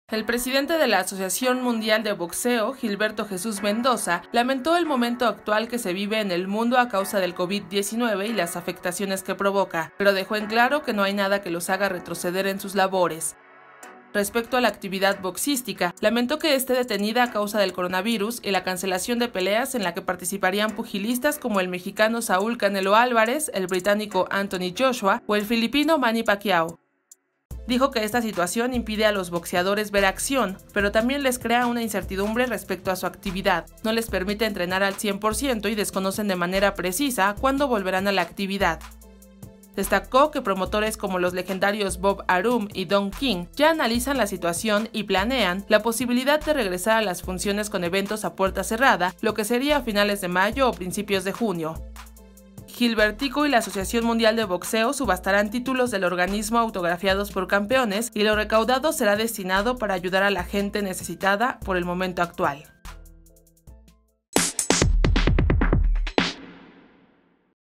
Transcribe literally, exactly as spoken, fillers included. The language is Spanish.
El presidente de la Asociación Mundial de Boxeo, Gilberto Jesús Mendoza, lamentó el momento actual que se vive en el mundo a causa del COVID diecinueve y las afectaciones que provoca, pero dejó en claro que no hay nada que los haga retroceder en sus labores. Respecto a la actividad boxística, lamentó que esté detenida a causa del coronavirus y la cancelación de peleas en la que participarían pugilistas como el mexicano Saúl Canelo Álvarez, el británico Anthony Joshua o el filipino Manny Pacquiao. Dijo que esta situación impide a los boxeadores ver acción, pero también les crea una incertidumbre respecto a su actividad, no les permite entrenar al cien por ciento y desconocen de manera precisa cuándo volverán a la actividad. Destacó que promotores como los legendarios Bob Arum y Don King ya analizan la situación y planean la posibilidad de regresar a las funciones con eventos a puerta cerrada, lo que sería a finales de mayo o principios de junio. Gilbertico y la Asociación Mundial de Boxeo subastarán títulos del organismo autografiados por campeones y lo recaudado será destinado para ayudar a la gente necesitada por el momento actual.